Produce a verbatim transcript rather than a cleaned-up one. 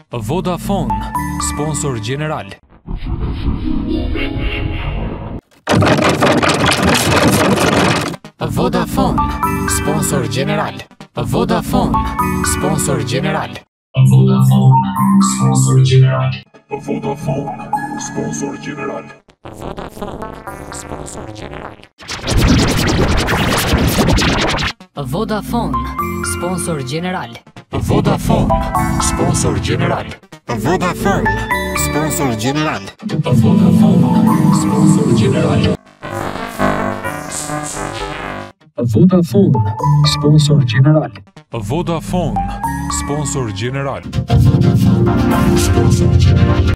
Vodafone, sponsor Gjeneral. Vodafone, sponsor Gjeneral. Vodafone, sponsor Gjeneral. Vodafone, sponsor Gjeneral. Vodafone, sponsor Gjeneral. Vodafone, sponsor Gjeneral. Vodafone, sponsor Gjeneral. Vodafone, sponsor Gjeneral. Vodafone, sponsor Gjeneral. Vodafone, sponsor Gjeneral. Vodafone, sponsor Gjeneral. Sponsor Gjeneral.